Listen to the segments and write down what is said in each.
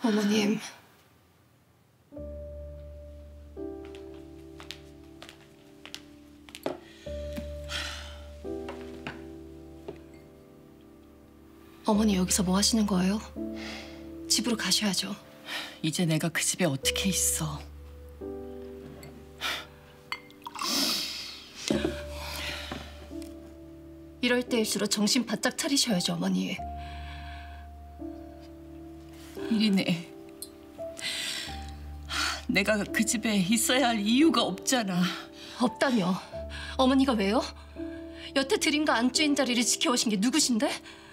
어머님. 어머니 여기서 뭐 하시는 거예요? 집으로 가셔야죠. 이제 내가 그 집에 어떻게 있어. 이럴 때일수록 정신 바짝 차리셔야죠, 어머니. 이리네. 내가 그 집에 있어야 할 이유가 없잖아. 없다며? 어머니가 왜요? 여태 드림과 안주인 자리를 지켜오신 게 누구신데?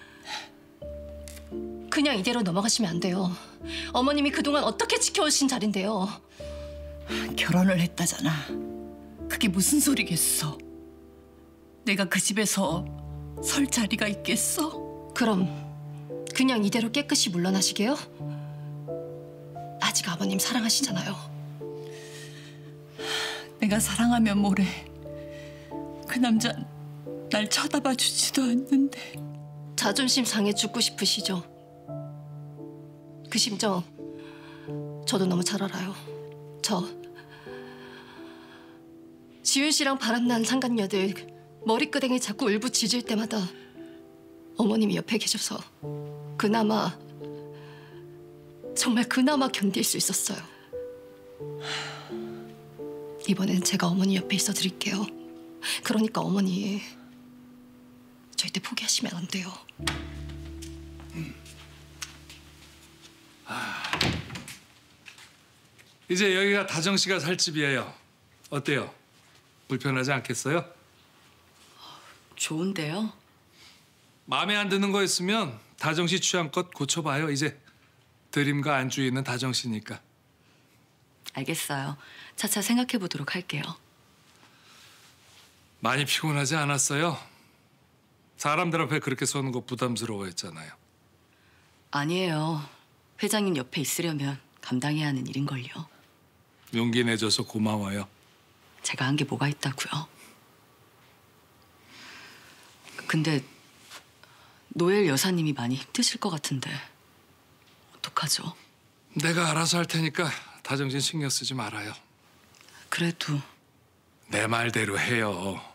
그냥 이대로 넘어가시면 안 돼요. 어머님이 그동안 어떻게 지켜오신 자리인데요. 결혼을 했다잖아. 그게 무슨 소리겠어. 내가 그 집에서 설 자리가 있겠어? 그럼 그냥 이대로 깨끗이 물러나시게요? 아직 아버님 사랑하시잖아요. 내가 사랑하면 뭐래. 그 남자 날 쳐다봐 주지도 않는데. 자존심 상해 죽고 싶으시죠? 그 심정 저도 너무 잘 알아요. 저 지윤 씨랑 바람난 상간녀들 머리끄댕이 자꾸 울부짖을 때마다 어머님이 옆에 계셔서 그나마, 정말 그나마 견딜 수 있었어요. 이번엔 제가 어머니 옆에 있어 드릴게요. 그러니까 어머니 절대 포기하시면 안 돼요. 이제 여기가 다정 씨가 살 집이에요. 어때요? 불편하지 않겠어요? 좋은데요? 마음에 안 드는 거 있으면 다정 씨 취향껏 고쳐봐요. 이제 드림과 안주 있는 다정 씨니까. 알겠어요. 차차 생각해 보도록 할게요. 많이 피곤하지 않았어요? 사람들 앞에 그렇게 서는 거 부담스러워했잖아요. 아니에요. 회장님 옆에 있으려면 감당해야 하는 일인걸요. 용기 내줘서 고마워요. 제가 한 게 뭐가 있다고요? 근데 노엘 여사님이 많이 힘드실 것 같은데 어떡하죠? 내가 알아서 할 테니까 다정 씨 신경 쓰지 말아요. 그래도 내 말대로 해요.